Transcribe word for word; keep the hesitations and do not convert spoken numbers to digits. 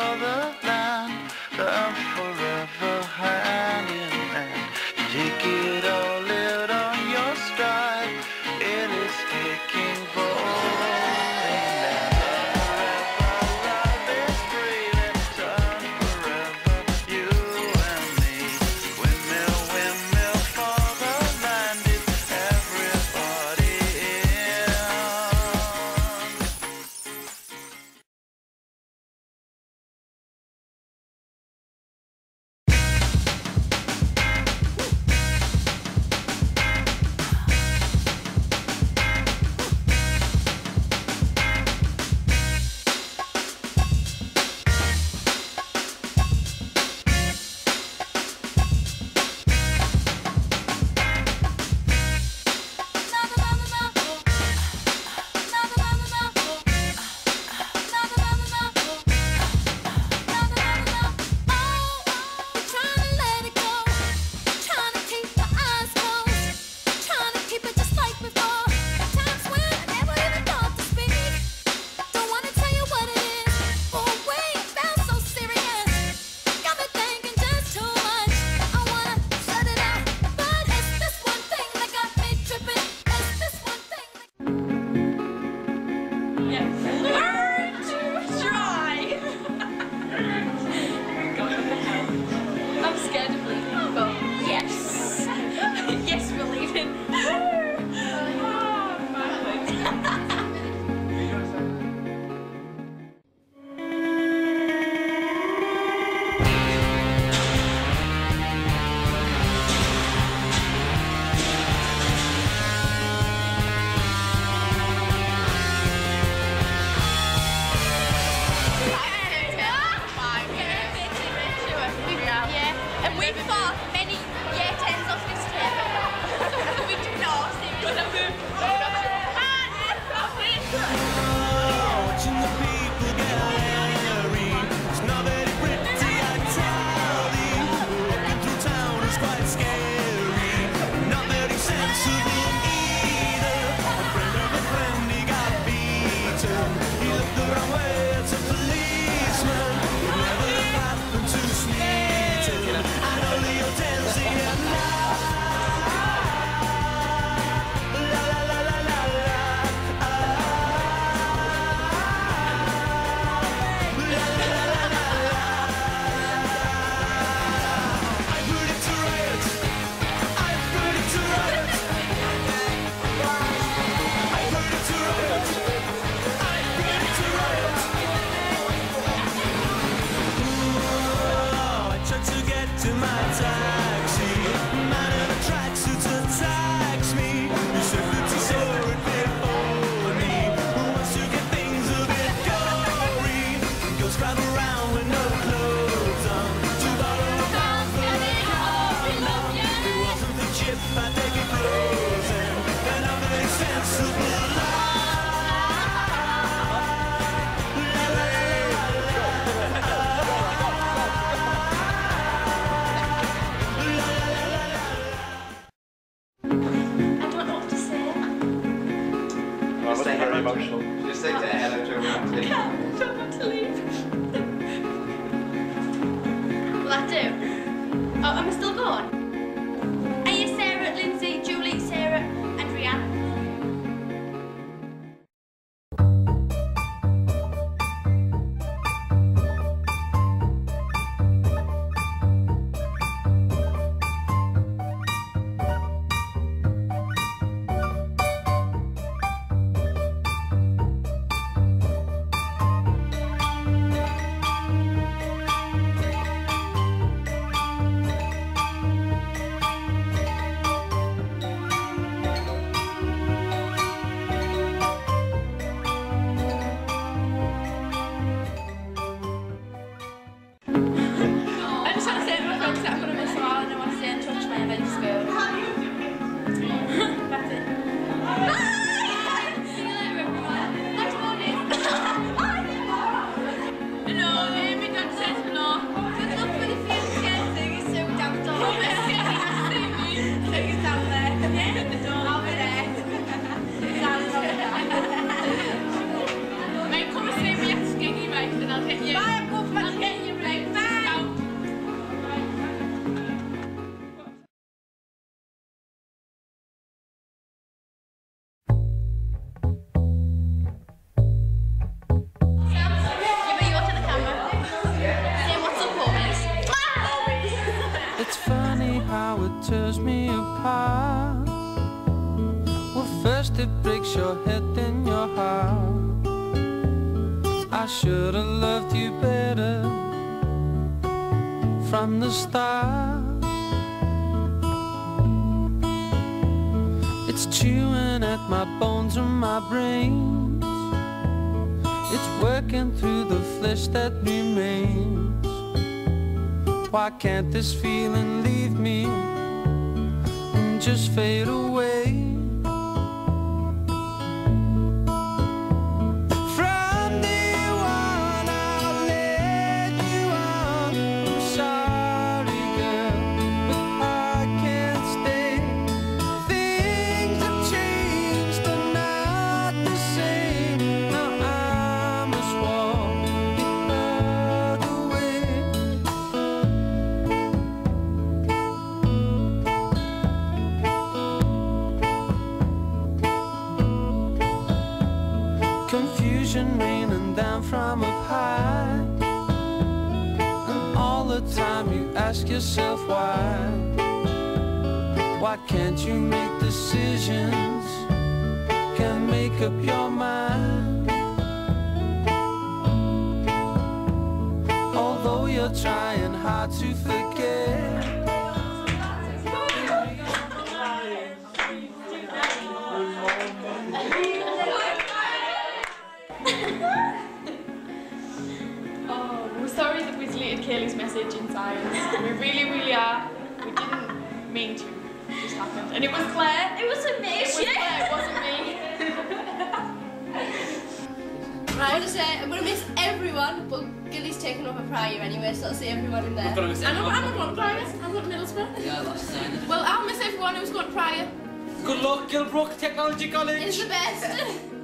the land, I'm forever hand in hand. Take it all out on your stride, it is taking falling down. Forever love is breathing, turn forever, you and me. Windmill, windmill for the land, is everybody in. Emotional. Just say to hello to everyone. I can't. I don't want to leave. Will that do? Oh, am I still going? Are you Sarah, Lindsay, Julie, Sarah, and Rihanna? how it tears me apart. Well, first it breaks your head, then your heart. I should have loved you better from the start. It's chewing at my bones and my brains. It's working through the flesh that remains. Why can't this feeling leave me and just fade away? From day one I led you on. I'm sorry, girl, but I can't stay. Things have changed, they're not the same. Now I must walk the other way. Confusion raining down from up high, and all the time you ask yourself why. Why can't you make decisions? Can't make up your mind. Although you're trying hard to forget. Oh, we're sorry that we deleted Kaylee's message in science. We really, really are. We didn't mean to. It just happened. And it was Claire. It wasn't me, It was shit. Claire, it wasn't me. Right. I want to say I'm going to miss everyone, but Gilly's taken over prior anyway, so I'll see everyone in there. I'm not, I'm not going to prior. I'm going to Middlesbrough. Yeah, last night. Well, I'll miss everyone who's going to prior. Good luck, Gillbrook Technology College. It's the best.